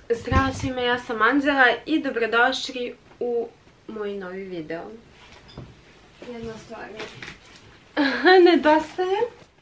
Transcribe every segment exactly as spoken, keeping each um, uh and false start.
Zdravo svima, ja sam Anđela i dobrodošli u moj novi video. Jedna stvar mi nedostaje.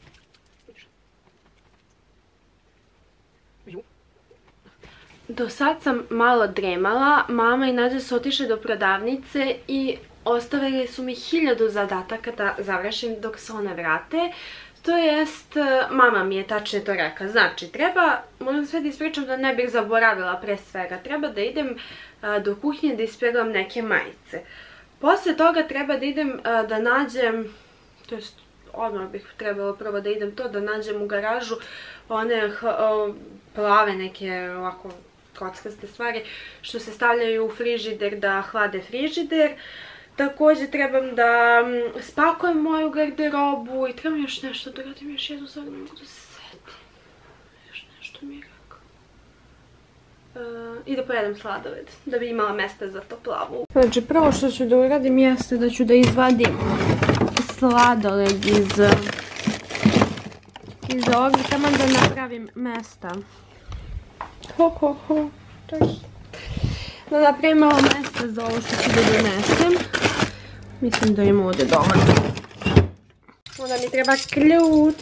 Do sad sam malo dremala, mama i Nađa su otišli do prodavnice i ostavili su mi hiljadu zadataka da završim dok se one vrate. To jest, mama mi je tačnije to rekla, znači treba, moram sve da ispričam da ne bih zaboravila pre svega, treba da idem do kuhinje da ispeglam neke majice. Posle toga treba da idem da nađem, to jest odmah bih trebalo prvo da idem to, da nađem u garažu one plave neke ovako kockaste stvari što se stavljaju u frižider da hlade frižider. Također trebam da spakujem moju garderobu i trebam još nešto da radim, još jednu stvar, ne mogu da se setim. Još nešto mi je rekao. I da pojedem sladoled, da bi imala mesta za to plavu. Znači, prvo što ću da uradim jeste da ću da izvadim sladoled iz iz ovoga, tamo da napravim mesta. Ho, ho, ho, čekaj. Da napravim malo mesta za ovo što ću da donesem. Mislim da im ovdje dovoljno. Onda mi treba ključ.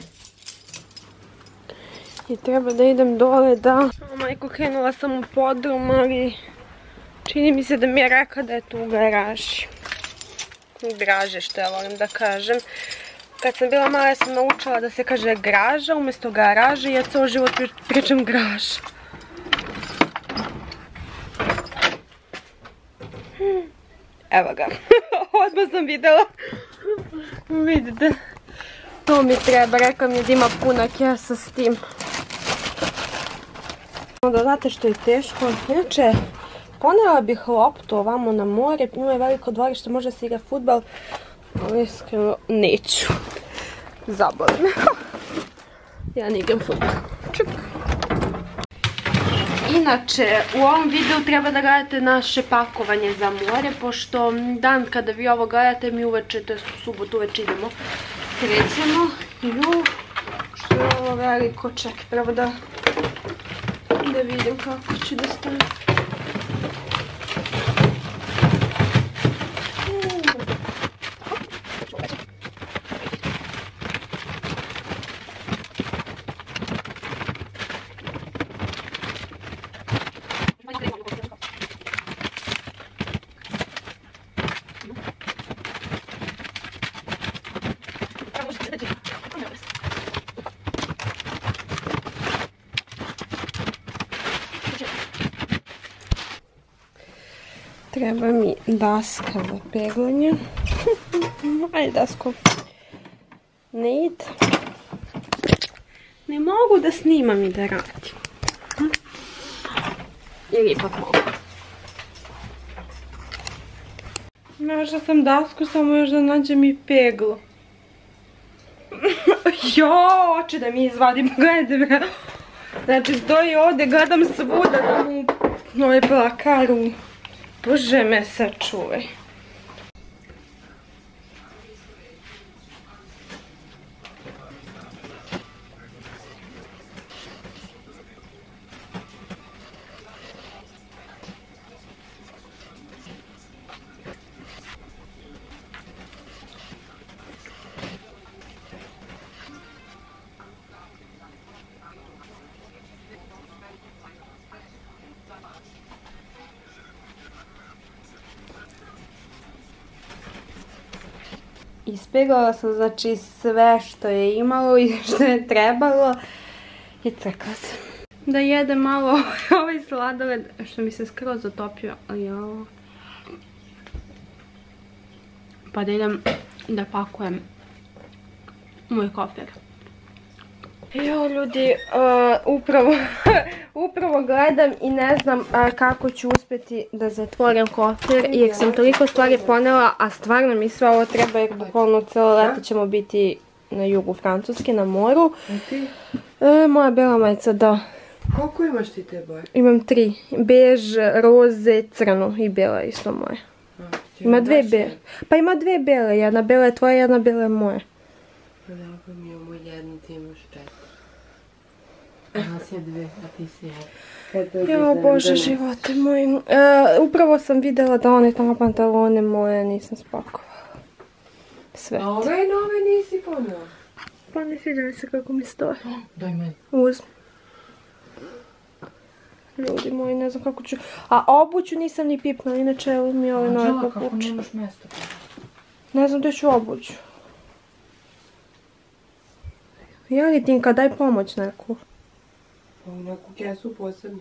I treba da idem dole da... O majko, krenula sam u podrum, ali čini mi se da mi je rekla da je tu u garaži. U graže, što ja volim da kažem. Kad sam bila mala, ja sam naučila da se kaže graža umjesto garaže i ja ceo život pričam graža. Evo ga, odmah sam videla. Vidite, to mi treba, rekla mi je da ima puna kesa s tim. Onda znate što je teško, inače ponela bih loptu ovamo na more, ima je veliko dvorište, može se igra fudbal, ali iskreno neću, zaboli me. Ja ne igram fudbal. Čuk. Inače, u ovom videu treba da gledate naše pakovanje za more, pošto dan kada vi ovo gledate, mi uveče, to je u subotu uveče idemo, krećemo. Ju, što je ovo veliko, čekaj, pravo da, da vidim kako ću da stavim. Treba mi daska za peglanje. Ajde dasko. Ne ide. Ne mogu da snimam i da radim. Ili ipak mogu. Našla sam dasku, samo još da nađem i peglo. Jo, hoće da mi izvadim, gledaj. Znači stoji ovdje, gledam svuda da mu ovaj plakaru. Bože me sačuvaj. Ispeglala sam znači sve što je imalo i što je trebalo i crkla sam. Da jedem malo ovaj sladoled što mi se skroz otopio, ali ovo. Pa da idem da pakujem moj kofer. Jo ljudi, upravo, upravo gledam i ne znam kako ću uspjeti da zatvorim kofer jer sam toliko stvari ponela, a stvarno mi sve ovo treba jer bukvalno cijelo leto ćemo biti na jugu Francuske, na moru. A ti? Moja bela majica, da. Koliko imaš ti te boje? Imam tri. Bež, roze, crno i bela isto moje. Ima dve bele. Pa ima dve bele, jedna bela je tvoja, jedna bela je moja. Pa da, pa mi imamo jednu, ti imaš četiri. Nas je dve, a ti si jedan. Jo, Bože, živote moji. Upravo sam vidjela da one tamo pantalone moje nisam spakovala. Sve. A ove nove nisi ponijela? Pa ne sviđa mi se kako mi stoje. Daj meni. Uzmi. Ljudi moji, ne znam kako ću... A obuću nisam ni pipnula, inače uzmi ove nove Anđela, kako papuče. nemaš mjesto? Ne znam gdje ću obuću. Jeli Tinka, daj pomoć neku. Pa u neku kesu posebno.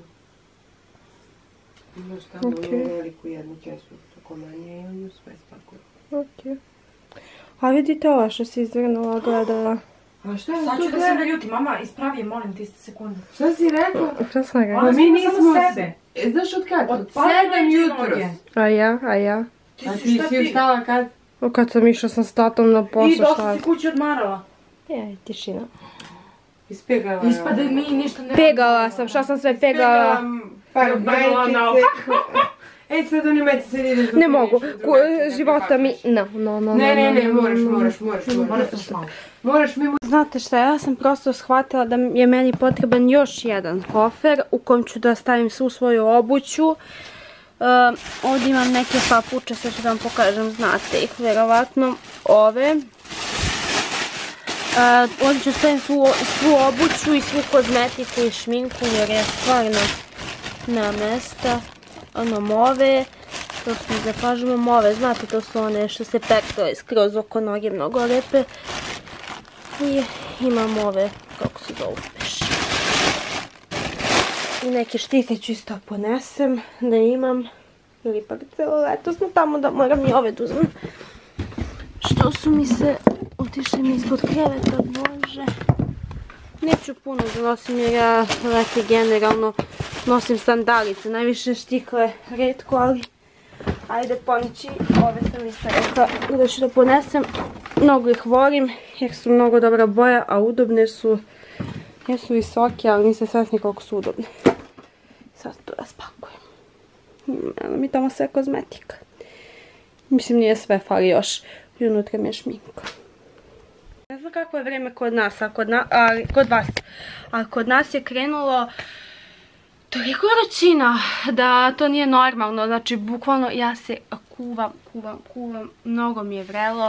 Imaš tamo Okej. veliku jednu kesu, tako manje i on ju sve spakuje. Ok. A vidite ova što si izvrnula, gledala. A šta Sad tu ću da se gleda? naljuti, mama, ispravi je, molim ti sekunde. Šta si rekla? Šta sam rekla? Pa Ona mi snima nismo... samo sebe. E, znaš od kad? Od Od pada sedam noći jutros. noge. A ja, a ja? Ti A si ti šta si ti? ustala kad? O, kad sam išla sam s tatom na I poslu, dosta šta? si kući odmarala. Je, tišina. Ispegala je. Ispada mi ništa ne... Pegala sam, šta sam sve pegala? Pa Pegala na majčice. Ej, sad oni majci sad ideš da Ne mogu, piješ, Ku- drugačije života da mi... pripakaš. No, no, no, Ne, no, ne, no, ne, no, moraš, no. moraš, moraš, moraš. Moraš to malo. Moraš mi... Znate šta, ja sam prosto shvatila da je meni potreban još jedan kofer u kom ću da stavim svu svoju obuću. Uh, ovdje imam neke papuče, sad ću da vam pokažem, znate ih vjerovatno, ove. Uh, ovdje ću stavim svu, svu obuću i svu kozmetiku i šminku jer je stvarno na mesta. Imam ove, to su mi zapažimo ove, znate to su one što se pektore skroz oko noge, mnogo lepe. I imam ove, kako se zovu peš. I neke štike ću isto ponesem da imam. Ili pak celo leto smo tamo da moram i ove da uzmem. Što su mi se otišli mi ispod kreveta, bože. Neću puno da nosim jer ja leti generalno nosim sandalice, najviše štikle retko, ali ajde poneći. Ove sam isto rekla da ću da ponesem. Mnogo ih volim jer su mnogo dobra boja, a udobne su. Jesu visoke, ali niste svesni koliko su udobne. Sad to raspakujem. Eno mi tamo sve kozmetika. Mislim nije sve, fali još. I unutra mi je šminka. Ne znam kako je vrijeme kod nas, a kod, na, ali, kod vas. Ali kod nas je krenulo toliko vrućina da to nije normalno. Znači, bukvalno ja se kuvam, kuvam, kuvam. Mnogo mi je vrelo.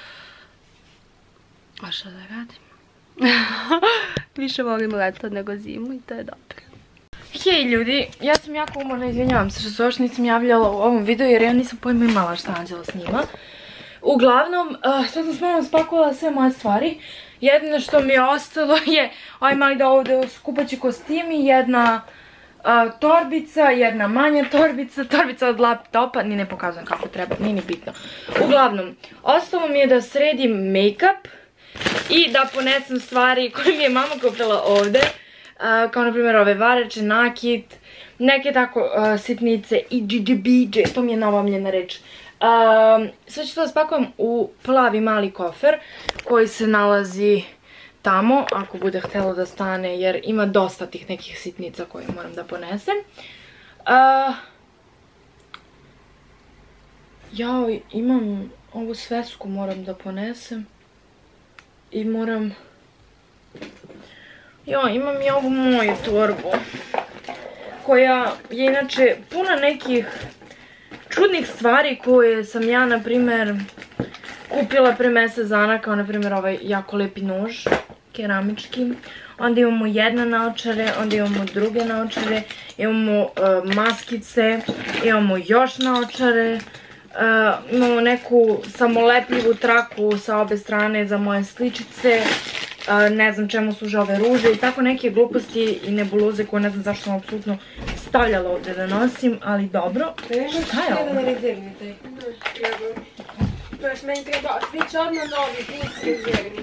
A šta da radim? Više volim leto nego zimu i to je dobro. Hej ljudi, ja sam jako umorna, izvinjavam se što se još nisam javljala u ovom videu jer ja nisam pojma imala šta Anđela snima. Uglavnom, uh, sad sam s mamom spakovala sve moje stvari. Jedino što mi je ostalo je ovaj mali da ovdje skupaći kostimi, jedna uh, torbica, jedna manja torbica, torbica od laptopa, ni ne pokazujem kako treba, nije ni bitno. Uglavnom, ostalo mi je da sredim make-up i da ponesem stvari koje mi je mama kupila ovdje. Uh, kao na primjer ove vareče, nakit, neke tako uh, sitnice i džidžibidže, to mi je nova omiljena reč. Uh, sve ću to da spakujem u plavi mali kofer koji se nalazi tamo ako bude htjelo da stane jer ima dosta tih nekih sitnica koje moram da ponesem. Uh, jao, imam ovu svesku moram da ponesem i moram... Jo, imam i ovu moju torbu, koja je inače puna nekih čudnih stvari koje sam ja, na primjer, kupila pre mjesec dana, kao na primjer ovaj jako lepi nož, keramički. Onda imamo jedne naočare, onda imamo druge naočare, imamo uh, maskice, imamo još naočare, uh, imamo neku samolepljivu traku sa obe strane za moje sličice. Uh, ne znam čemu služe ove ruže i tako neke gluposti i nebuloze koje ne znam zašto sam apsolutno stavljala ovdje da nosim, ali dobro. Šta je ovo? To je meni treba, svi će odmah novi, putski rezervni.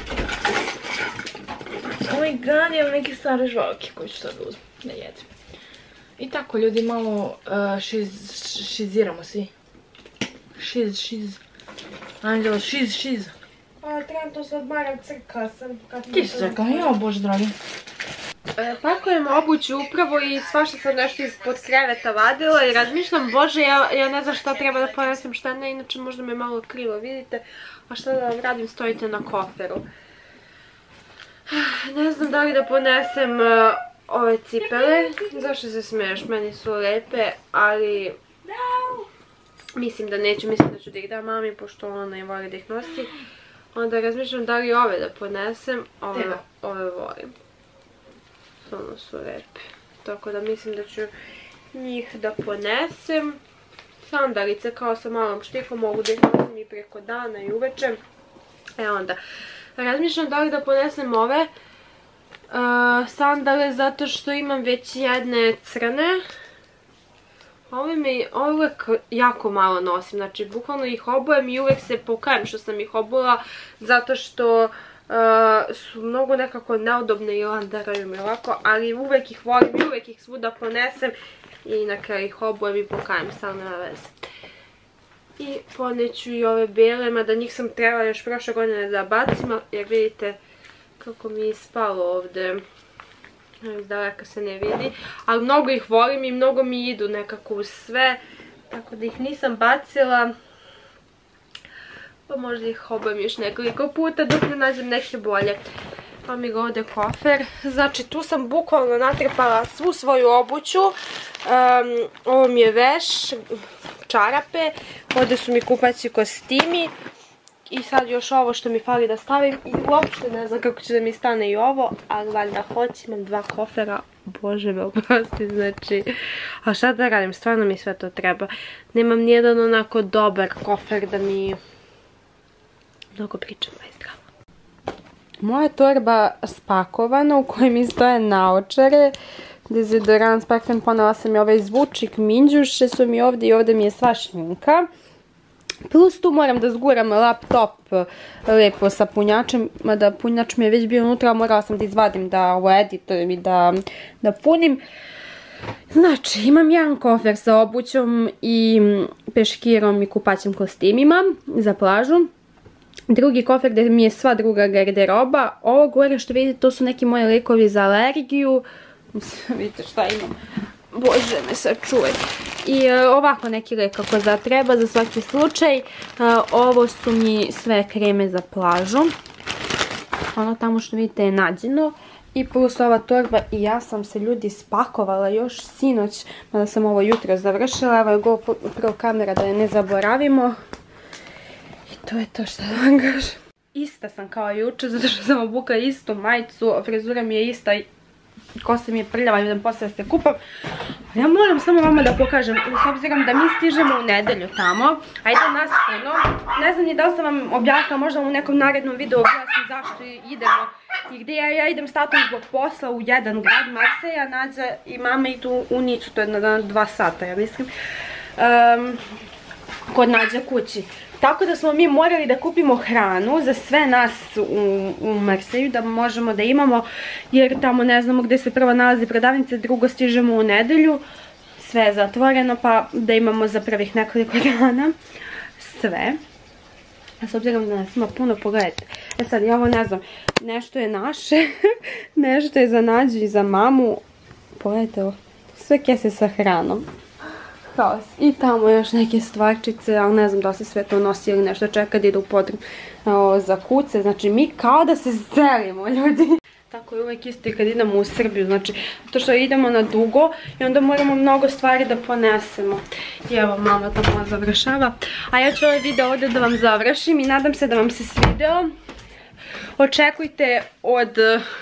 Oh my god, imam neke stare žvalke koje ću sad uzeti, da jedem. I tako ljudi, malo uh, šiz, šiziramo svi. Šiz, šiz. Anđelo, šiz, šiz. Trenutno se odmaram, crkla sam. Ti si crkla, jo bože dragi. E, pakujem obuću upravo i svašta sam nešto ispod kreveta vadila i razmišljam, bože, ja, ja ne znam šta treba da ponesem, šta ne, inače možda me malo krivo vidite, a šta da vam radim, stojite na koferu. Ne znam da li da ponesem ove cipele. Zašto se smiješ? Meni su lepe, ali mislim da neću, mislim da ću da ih dam mami, pošto ona i voli da ih nosi. Onda razmišljam da li ove da ponesem, ove, ove volim. Ono su lepe. Tako da mislim da ću njih da ponesem. Sandalice kao sa malom štikom, mogu da ih nosim i preko dana i uveče. E onda, razmišljam da li da ponesem ove uh, sandale zato što imam već jedne crne. Ove mi uvek jako malo nosim, znači bukvalno ih obujem i uvek se pokajem što sam ih obula zato što uh, su mnogo nekako neudobne i landaraju mi ovako, ali uvek ih volim i uvek ih svuda ponesem i na kraju ih obujem i pokajem, sad nema veze. I poneću i ove bele, mada njih sam trebala još prošle godine da bacim, jer vidite kako mi je ispalo ovde. Iz daleka se ne vidi, ali mnogo ih volim i mnogo mi idu nekako u sve, tako da ih nisam bacila, pa možda ih obujem još nekoliko puta dok ne nađem neke bolje. Pa mi ga ovde kofer, znači tu sam bukvalno natrpala svu svoju obuću, um, ovo mi je veš, čarape, ovde su mi kupaći kostimi. I sad još ovo što mi fali da stavim i uopšte ne znam kako će da mi stane i ovo, ali valjda hoću, imam dva kofera, bože me oprosti, znači, a šta da radim, stvarno mi sve to treba. Nemam nijedan onako dobar kofer da mi mnogo pričam, aj zdravo. Moja torba spakovana u kojoj mi stoje naočare, dezodorans, parfem, ponela sam i ovaj zvučnik, minđuše su mi ovdje i ovdje mi je sva šminka. Plus tu moram da zguram laptop lepo sa punjačem, mada punjač mi je već bio unutra, morala sam da izvadim, da ovo editujem i da, da punim. Znači, imam jedan kofer sa obućom i peškirom i kupaćim kostimima za plažu. Drugi kofer gdje mi je sva druga garderoba. Ovo gore što vidite, to su neki moji lekovi za alergiju. Vidite šta imam. Bože me sačuvaj. I uh, ovako neki lek ako za treba, za svaki slučaj. Uh, ovo su mi sve kreme za plažu. Ono tamo što vidite je nađeno. I plus ova torba i ja sam se ljudi spakovala još sinoć. Mada sam ovo jutro završila. Evo je GoPro kamera da je ne zaboravimo. I to je to što da vam kažem. Ista sam kao juče zato što sam obukla istu majicu. Frizura mi je ista i kosa mi je prljava i idem posle da se kupam. Ja moram samo vama da pokažem, s obzirom da mi stižemo u nedelju tamo, a ide nas puno. Ne znam ni da li sam vam objasnila, možda u nekom narednom videu objasnim zašto idemo i gdje ja, ja idem s tatom zbog posla u jedan grad, Marseja, Nađa i mama idu u Nicu, to je na dva sata, ja mislim, um, kod Nađa kući. Tako da smo mi morali da kupimo hranu za sve nas u, u Marseju, da možemo da imamo, jer tamo ne znamo gdje se prvo nalazi prodavnica, drugo stižemo u nedelju, sve je zatvoreno, pa da imamo za prvih nekoliko dana sve. A s obzirom da nas ima puno, pogledajte. E sad, ja ovo ne znam, nešto je naše, nešto je za Nađu i za mamu. Pogledajte ovo, sve kese sa hranom. Haos. I tamo još neke stvarčice, ali ne znam da se sve to nosi ili nešto čeka da ide u potrebu za kuce. Znači mi kao da se zelimo, ljudi. Tako je uvijek isto i kad idemo u Srbiju, znači to što idemo na dugo i onda moramo mnogo stvari da ponesemo. I evo mama tamo završava. A ja ću ovaj video ovdje da vam završim i nadam se da vam se svideo. Očekujte od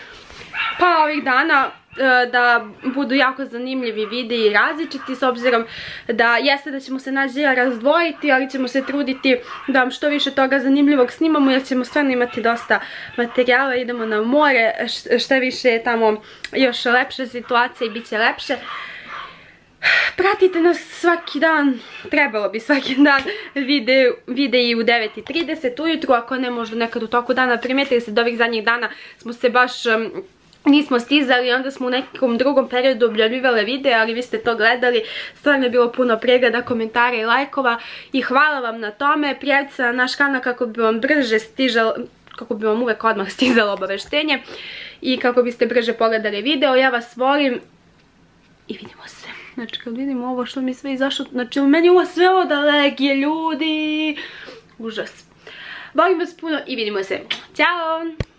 pa ovih dana da budu jako zanimljivi videi i različiti, s obzirom da jeste da ćemo se naći razdvojiti, ali ćemo se truditi da vam što više toga zanimljivog snimamo, jer ćemo stvarno imati dosta materijala, idemo na more, što više je tamo još lepše situacije i bit će lepše. Pratite nas svaki dan, trebalo bi svaki dan videi u devet i trideset ujutru, ako ne možda nekad u toku dana. Primijetili se da ovih zadnjih dana smo se baš nismo stizali, onda smo u nekom drugom periodu objavljivale videe, ali vi ste to gledali, stvarno je bilo puno pregleda, komentara i lajkova i hvala vam na tome. Prijavite se na naš kanal kako bi vam brže stižalo, kako bi vam uvek odmah stizalo obaveštenje i kako biste brže pogledali video. Ja vas volim i vidimo se. Znači kad vidimo ovo što mi sve izašlo, znači u meni ovo sve od alergije, ljudi, užas. Volim vas puno i vidimo se. Ćao!